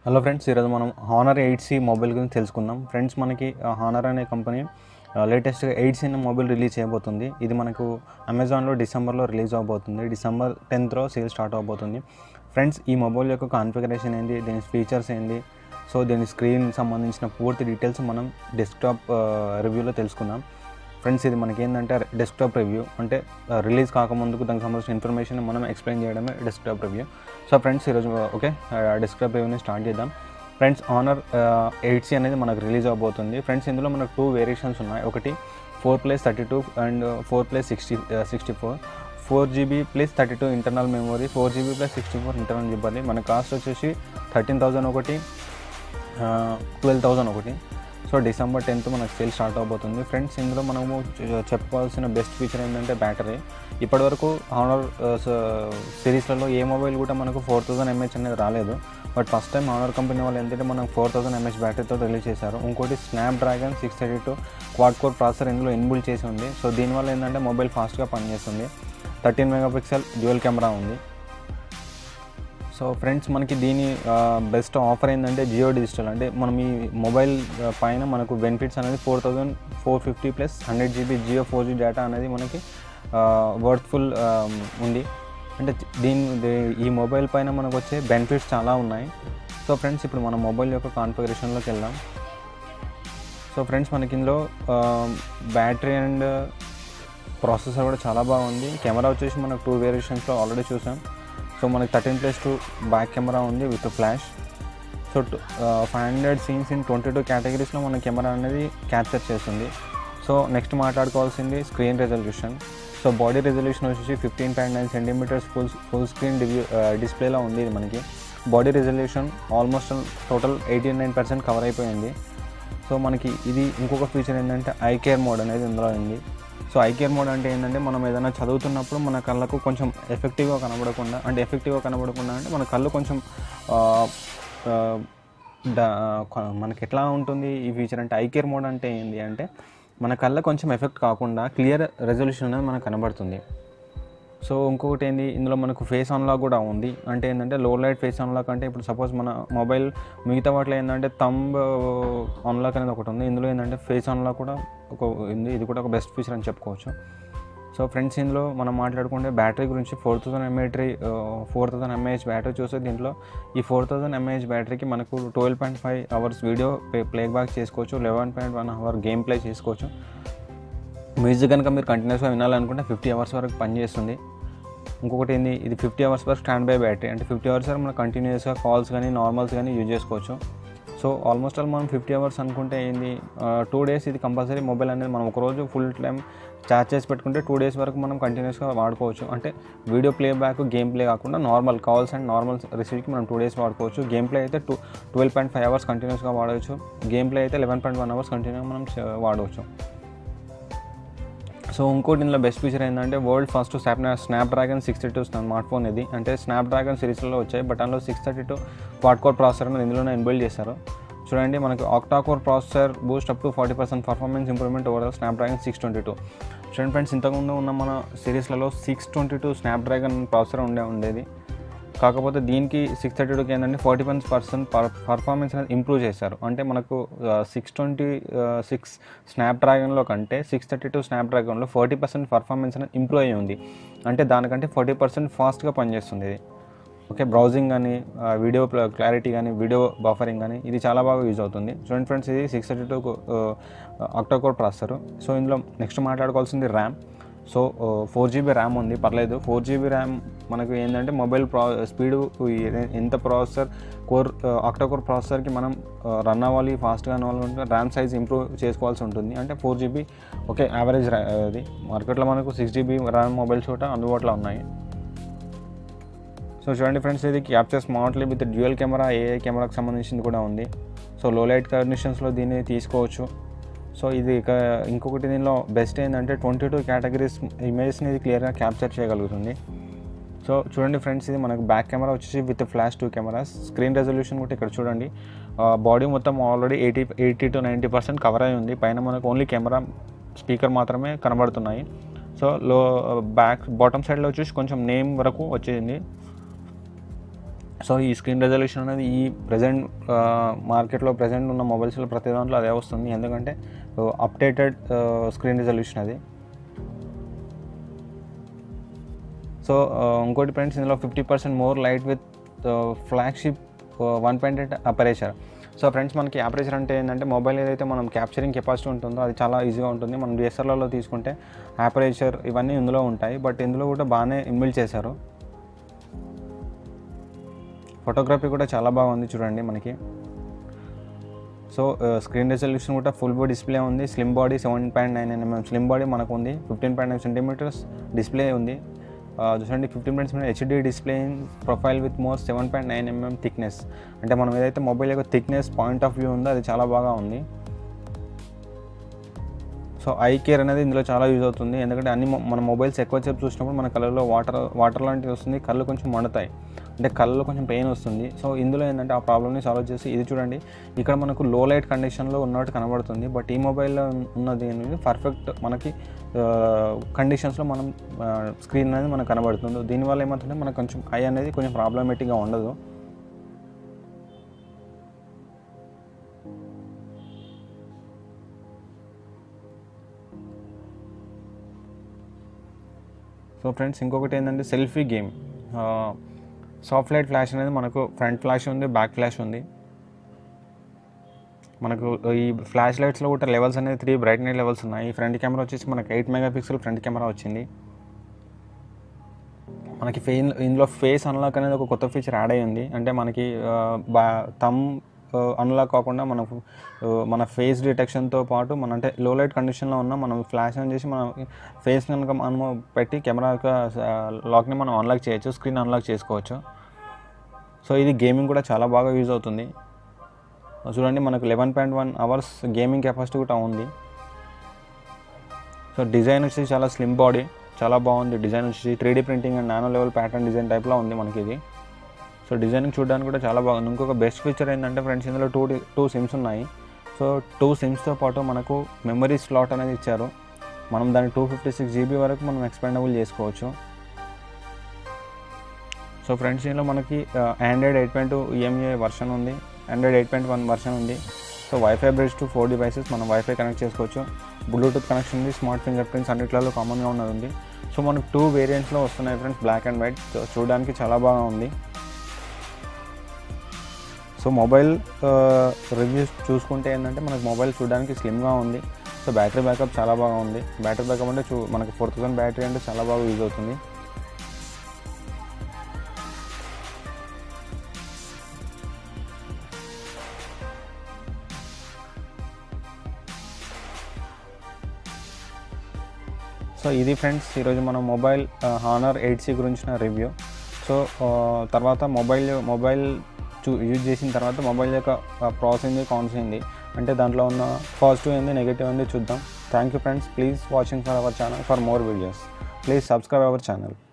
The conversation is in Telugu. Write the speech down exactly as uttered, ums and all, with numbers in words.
హలో ఫ్రెండ్స్, ఈరోజు మనం హానర్ ఎయిట్ సి మొబైల్ గురించి తెలుసుకుందాం. ఫ్రెండ్స్, మనకి హానర్ అనే కంపెనీ లేటెస్ట్గా ఎయిట్ సి అనే మొబైల్ రిలీజ్ చేయబోతుంది. ఇది మనకు అమెజాన్లో డిసెంబర్లో రిలీజ్ అవబోతుంది. డిసెంబర్ టెన్త్లో సేల్ స్టార్ట్ అవబోతుంది. ఫ్రెండ్స్, ఈ మొబైల్ యొక్క కాన్ఫిగరేషన్ ఏంటి, దీని ఫీచర్స్ ఏంటి, సో దీని స్క్రీన్ సంబంధించిన పూర్తి డీటెయిల్స్ మనం డెస్క్టాప్ రివ్యూలో తెలుసుకుందాం. ఫ్రెండ్స్, ఇది మనకి ఏంటంటే డెస్క్టాప్ రివ్యూ, అంటే రిలీజ్ కాకముందుకు దానికి సంబంధించిన ఇన్ఫర్మేషన్ మనం ఎక్స్ప్లెయిన్ చేయడమే డెస్క్టాప్ రివ్యూ. సో ఫ్రెండ్స్, ఈరోజు ఓకే డెస్క్టాప్ రివ్యూని స్టార్ట్ చేద్దాం. ఫ్రెండ్స్, హానర్ ఎయిట్ సి అనేది మనకు రిలీజ్ అవబోతుంది. ఫ్రెండ్స్, ఇందులో మనకు టూ వేరియేషన్స్ ఉన్నాయి. ఒకటి four plus thirty two and four plus sixty sixty four four GB plus thirty two internal memory, four GB plus sixty four internal జిబ్బర్లీ. మన కాస్ట్ వచ్చేసి థర్టీన్ థౌజండ్ ఒకటి, ట్వెల్వ్ థౌజండ్ ఒకటి. సో డిసెంబర్ టెన్త్ మనకు సేల్ స్టార్ట్ అవబోతుంది. ఫ్రెండ్స్, ఇందులో మనము చెప్పుకోవాల్సిన బెస్ట్ ఫీచర్ ఏంటంటే బ్యాటరీ. ఇప్పటివరకు హానర్ సిరీస్లలో ఏ మొబైల్ కూడా మనకు ఫోర్ థౌసండ్ ఎంహెచ్ అనేది రాలేదు. But first time Honor company వాళ్ళు ఏంటంటే మనకు ఫోర్ థౌసండ్ ఎంహెచ్ బ్యాటరీతో రిలీజ్ చేశారు. ఇంకోటి Snapdragon six thirty two quad core processor ఇందులో ఇన్బిల్డ్ చేసి ఉంది. సో దీనివల్ల ఏంటంటే మొబైల్ ఫాస్ట్గా పనిచేస్తుంది. థర్టీన్ మెగాపిక్సెల్ డ్యూయల్ కెమెరా ఉంది. సో ఫ్రెండ్స్, మనకి దీని బెస్ట్ ఆఫర్ ఏంటంటే జియో డిజిటల్, అంటే మనం ఈ మొబైల్ పైన మనకు బెనిఫిట్స్ అనేది four thousand four fifty plus hundred GB Jio four G data అనేది మనకి వర్త్ఫుల్ ఉంది. అంటే దీని ఈ మొబైల్ పైన మనకు వచ్చే బెనిఫిట్స్ చాలా ఉన్నాయి. సో ఫ్రెండ్స్, ఇప్పుడు మన మొబైల్ యొక్క కాన్ఫిగరేషన్లోకి వెళ్దాం. సో ఫ్రెండ్స్, మనకి ఇందులో బ్యాటరీ అండ్ ప్రాసెసర్ కూడా చాలా బాగుంది. కెమెరా వచ్చేసి మనకు టూ వేరియేషన్స్లో ఆల్రెడీ చూసాం. సో మనకి thirteen plus two back camera ఉంది with flash. So five hundred scenes in twenty two కేటగిరీస్లో మన కెమెరా అనేది క్యాప్చర్ చేస్తుంది. సో నెక్స్ట్ మాట్లాడుకోవాల్సింది screen resolution. So body resolution వచ్చేసి fifteen point nine centimeters full full screen డివ్యూ డిస్ప్లేలో ఉంది. ఇది మనకి body resolution almost total eighty nine percent cover అయిపోయింది. సో మనకి ఇది ఇంకొక ఫీచర్ ఏంటంటే ఐ కేర్ మోడ్ అనేది ఇందులో ఉంది. సో ఐ కేర్ మోడ్ అంటే ఏంటంటే మనం ఏదైనా చదువుతున్నప్పుడు మన కళ్ళకు కొంచెం ఎఫెక్టివ్గా కనబడకుండా, అంటే ఎఫెక్టివ్గా కనబడకుండా అంటే మన కళ్ళు కొంచెం మనకి ఎట్లా ఉంటుంది ఈ ఫీచర్ అంటే ఐ కేర్ మోడ్ అంటే ఏంటి అంటే మన కళ్ళ కొంచెం ఎఫెక్ట్ కాకుండా క్లియర్ రెజల్యూషన్ అనేది మనకు కనబడుతుంది. సో ఇంకొకటి ఏంటి, ఇందులో మనకు ఫేస్ అన్లాక్ కూడా ఉంది. అంటే ఏంటంటే లో లైట్ ఫేస్ అన్లాక్, అంటే ఇప్పుడు సపోజ్ మన మొబైల్ మిగతా వాటిలో ఏంటంటే థంబ్ అన్లాక్ అనేది ఒకటి ఉంది. ఇందులో ఏంటంటే ఫేస్ అన్లాక్ కూడా ఒక ఉంది. ఇది కూడా ఒక బెస్ట్ ఫీచర్ అని చెప్పుకోవచ్చు. సో ఫ్రెండ్స్, ఇందులో మనం మాట్లాడుకుంటే బ్యాటరీ గురించి four thousand mAh four thousand mAh battery చూస్తే దీంట్లో ఈ ఫోర్ థౌసండ్ ఎంఏహెచ్ బ్యాటరీకి మనకు twelve point five hours video play back చేసుకోవచ్చు, eleven point one hour game play చేసుకోవచ్చు. మ్యూజిక్ కనుక మీరు కంటిన్యూస్గా వినాలనుకుంటే ఫిఫ్టీ అవర్స్ వరకు పనిచేస్తుంది. ఇంకొకటి ఏంది, ఇది ఫిఫ్టీ అవర్స్ వరకు స్టాండ్ బై బ్యాటరీ, అంటే ఫిఫ్టీ అవర్స్ వరకు మనం కంటిన్యూస్గా కాల్స్ కానీ నార్మల్స్ కానీ యూజ్ చేసుకోవచ్చు. సో ఆల్మోస్ట్ ఆల్ మనం ఫిఫ్టీ అవర్స్ అనుకుంటే ఏంది, టూ డేస్ ఇది కంపల్సరీ మొబైల్ అనేది మనం ఒకరోజు ఫుల్ టైం ఛార్జ్ చేసి పెట్టుకుంటే టూ డేస్ వరకు మనం కంటిన్యూస్గా వాడుకోవచ్చు. అంటే video play back game play కాకుండా నార్మల్ కాల్స్ అండ్ నార్మల్ రిసీవ్కి మనం టూ డేస్ వాడుకోవచ్చు. గేమ్ ప్లే అయితే two twelve point five hours కంటిన్యూస్గా వాడవచ్చు. గేమ్ ప్లే అయితే లెవెన్ పాయింట్ వన్ అవర్స్ కంటిన్యూగా మనం వాడవచ్చు. సో ఇంకోటి ఇందులో బెస్ట్ ఫీచర్ ఏంటంటే world first snap Snapdragon six thirty two smart phone ఇది. అంటే స్నాప్డ్రాగన్ సిరీస్లో వచ్చాయి, బట్ అందులో six thirty two quad core processor అనేది ఇందులోనే ఇన్బిల్డ్ చేశారు. చూడండి, మనకి octa core processor boost up to forty percent performance improvement over Snapdragon six twenty two. చూడండి ఫ్రెండ్స్, ఇంతకుముందు ఉన్న మన సిరీస్లలో six twenty two Snapdragon processor ఉండే ఉండేది. కాకపోతే దీనికి సిక్స్ థర్టీ టూకి ఏంటంటే ఫార్టీ వన్ పర్సెంట్ పర్ఫార్మెన్స్ అనేది ఇంప్రూవ్ చేశారు. అంటే మనకు సిక్స్ ట్వంటీ సిక్స్ స్నాప్డ్రాగన్లో కంటే సిక్స్ థర్టీ టూ స్నాప్డ్రాగన్లో ఫార్టీ పర్సెంట్ పర్ఫార్మెన్స్ అనేది ఇంప్రూవ్ అయ్యి ఉంది. అంటే దానికంటే ఫార్టీ పర్సెంట్ ఫాస్ట్గా పనిచేస్తుంది ఇది. ఓకే, బ్రౌజింగ్ కానీ వీడియో క్లారిటీ కానీ వీడియో బఫరింగ్ కానీ ఇది చాలా బాగా యూజ్ అవుతుంది. చూడండి ఫ్రెండ్స్, ఇది six thirty two octa core processor. So ఇందులో నెక్స్ట్ మాట్లాడుకోవాల్సింది RAM. So four GB RAM ఉంది, పర్లేదు. ఫోర్ జీబీ ర్యామ్ మనకు ఏంటంటే మొబైల్ ప్రా స్పీడు ఎంత ప్రాసెసర్ కోర్ ఆక్టా కోర్ ప్రాసెసర్కి మనం రన్ అవ్వాలి, ఫాస్ట్గా రన్ అవ్వాలంటే ర్యామ్ సైజ్ ఇంప్రూవ్ చేసుకోవాల్సి ఉంటుంది. అంటే ఫోర్ జీబీ ఓకే యావరేజ్ అది. మార్కెట్లో మనకు సిక్స్ జీబీ ర్యామ్ మొబైల్స్ కూడా అందుబాటులో ఉన్నాయి. సో చూడండి ఫ్రెండ్స్, ఇది capture smartly with dual camera, AI కెమెరాకి సంబంధించింది కూడా ఉంది. సో లో లైట్ కండిషన్స్లో దీన్ని తీసుకోవచ్చు. సో ఇది ఇక ఇంకొకటి దీనిలో బెస్ట్ ఏంటంటే ట్వంటీ టూ కేటగిరీస్ ఇమేజ్ని ఇది క్లియర్గా క్యాప్చర్ చేయగలుగుతుంది. సో చూడండి ఫ్రెండ్స్, ఇది మనకు బ్యాక్ కెమెరా వచ్చేసి with flash two cameras. Screen resolution కూడా ఇక్కడ చూడండి, బాడీ మొత్తం already eighty eighty to ninety percent cover అయి ఉంది. పైన మనకు ఓన్లీ కెమెరా స్పీకర్ మాత్రమే కనబడుతున్నాయి. సో లో బ్యాక్ బాటమ్ సైడ్లో వచ్చేసి కొంచెం నేమ్ వరకు వచ్చేసింది. సో ఈ స్క్రీన్ రెజల్యూషన్ అనేది ఈ ప్రజెంట్ మార్కెట్లో ప్రజెంట్ ఉన్న మొబైల్స్లో ప్రతి దాంట్లో అదే వస్తుంది, ఎందుకంటే అప్డేటెడ్ స్క్రీన్ రెజల్యూషన్ అది. సో ఇంకోటి ఫ్రెండ్స్, ఇందులో fifty percent more light with flagship one point eight aperture. So friends, మనకి అపరేచర్ అంటే ఏంటంటే మొబైల్ ఏదైతే మనం క్యాప్చరింగ్ కెపాసిటీ ఉంటుందో అది చాలా ఈజీగా ఉంటుంది. మనం డిఎస్ఎల్ఆర్లో తీసుకుంటే అపరేచర్ ఇవన్నీ ఇందులో ఉంటాయి, బట్ ఇందులో కూడా బాగానే ఇన్బిల్డ్ చేశారు. ఫోటోగ్రఫీ కూడా చాలా బాగుంది చూడండి మనకి. సో స్క్రీన్ రెజల్యూషన్ కూడా ఫుల్ బాడీ డిస్ప్లే ఉంది. Slim body seven point nine MM slim body మనకు ఉంది. Fifteen point nine centimeters display ఉంది చూడండి. Fifteen point seven HD display profile with more seven point nine MM thickness. అంటే మనం ఏదైతే మొబైల్ యొక్క థిక్నెస్ పాయింట్ ఆఫ్ వ్యూ ఉందో అది చాలా బాగా ఉంది. సో ఐ కేర్ అనేది ఇందులో చాలా యూజ్ అవుతుంది, ఎందుకంటే అన్ని మన మొబైల్స్ ఎక్కువ సేపు చూసినప్పుడు మన కళ్ళలో వాటర్ వాటర్ లాంటివి వస్తుంది, కళ్ళు కొంచెం మండుతాయి, అంటే కళ్ళలో కొంచెం పెయిన్ వస్తుంది. సో ఇందులో ఏంటంటే ఆ ప్రాబ్లమ్ని సాల్వ్ చేసి ఇది చూడండి, ఇక్కడ మనకు లో లైట్ కండిషన్లో ఉన్నట్టు కనబడుతుంది, బట్ ఈ మొబైల్లో ఉన్నది అనేది పర్ఫెక్ట్ మనకి కండిషన్స్లో మనం స్క్రీన్ అనేది మనకు కనబడుతుంది. దీనివల్ల ఏమవుతుందంటే మనకు కొంచెం ఐ అనేది కొంచెం ప్రాబ్లమేటిక్గా ఉండదు. సో ఫ్రెండ్స్, ఇంకొకటి ఏంటంటే selfie game. Soft light flash అనేది మనకు ఫ్రంట్ ఫ్లాష్ ఉంది, బ్యాక్ ఫ్లాష్ ఉంది. మనకు ఈ ఫ్లాష్ లైట్స్లో కూడా లెవెల్స్ అనేది త్రీ బ్రైట్నెస్ లెవెల్స్ ఉన్నాయి. ఫ్రంట్ కెమెరా వచ్చేసి మనకు eight mega pixel front camera వచ్చింది. మనకి ఫే ఇందులో ఫేస్ అన్లాక్ అనేది ఒక కొత్త ఫీచర్ యాడ్ అయ్యింది. అంటే మనకి బా థమ్ అన్లాక్ కాకుండా మన మన ఫేస్ డిటెక్షన్తో పాటు మన అంటే లో లైట్ కండిషన్లో ఉన్న మనం ఫ్లాష్ ఆన్ చేసి మన ఫేస్ కనుక మనం పెట్టి కెమెరా యొక్క లాక్ని మనం అన్లాక్ చేయొచ్చు, స్క్రీన్ అన్లాక్ చేసుకోవచ్చు. సో ఇది గేమింగ్ కూడా చాలా బాగా యూజ్ అవుతుంది. చూడండి, మనకు eleven point one hours gaming capacity కూడా ఉంది. సో డిజైన్ వచ్చేసి చాలా స్లిమ్ బాడీ, చాలా బాగుంది. డిజైన్ వచ్చేసి three D printing and nano level pattern design టైప్లో ఉంది మనకి ఇది. సో డిజైనింగ్ చూడడానికి కూడా చాలా బాగుంది. ఇంకొక బెస్ట్ ఫీచర్ ఏంటంటే ఫ్రెండ్స్, ఇందులో టూ టూ సిమ్స్ ఉన్నాయి. సో టూ సిమ్స్తో పాటు మనకు మెమరీ స్లాట్ అనేది ఇచ్చారు. మనం దాన్ని టూ ఫిఫ్టీ సిక్స్ జీబీ వరకు మనం ఎక్స్పెండబుల్ చేసుకోవచ్చు. సో ఫ్రెండ్స్, ఇందులో మనకి Android eight point two EMA version ఉంది, Android eight point one version ఉంది. So wifi bridge to four devices మనం వైఫై కనెక్ట్ చేసుకోవచ్చు. బ్లూటూత్ కనెక్షన్ ఉంది, స్మార్ట్ ఫింగర్ ప్రింట్స్ అన్నిట్లలో కామన్గా ఉన్నది ఉంది. సో మనకు టూ వేరియంట్స్లో వస్తున్నాయి ఫ్రెండ్స్, బ్లాక్ అండ్ వైట్. చూడడానికి చాలా బాగా ఉంది. సో మొబైల్ రివ్యూస్ చూసుకుంటే ఏంటంటే మనకు మొబైల్ చూడడానికి స్లిమ్గా ఉంది. సో బ్యాటరీ బ్యాకప్ చాలా బాగా ఉంది. బ్యాటరీ బ్యాకప్ అంటే చూ మనకు ఫోర్ థౌసండ్ బ్యాటరీ అంటే చాలా బాగా యూజ్ అవుతుంది. సో ఇది ఫ్రెండ్స్ ఈరోజు మనం మొబైల్ హానర్ ఎయిట్ సి గురించిన రివ్యూ. సో తర్వాత మొబైల్ మొబైల్ చూ యూజ్ చేసిన తర్వాత మొబైల్ యొక్క ప్రాస్ ఏంది, కాన్స్ ఏంది, అంటే దాంట్లో ఉన్న పాజిటివ్ ఏంది, నెగిటివ్ ఏంది చూద్దాం. Thank you friends. Please watching for our channel for more videos. Please subscribe our channel.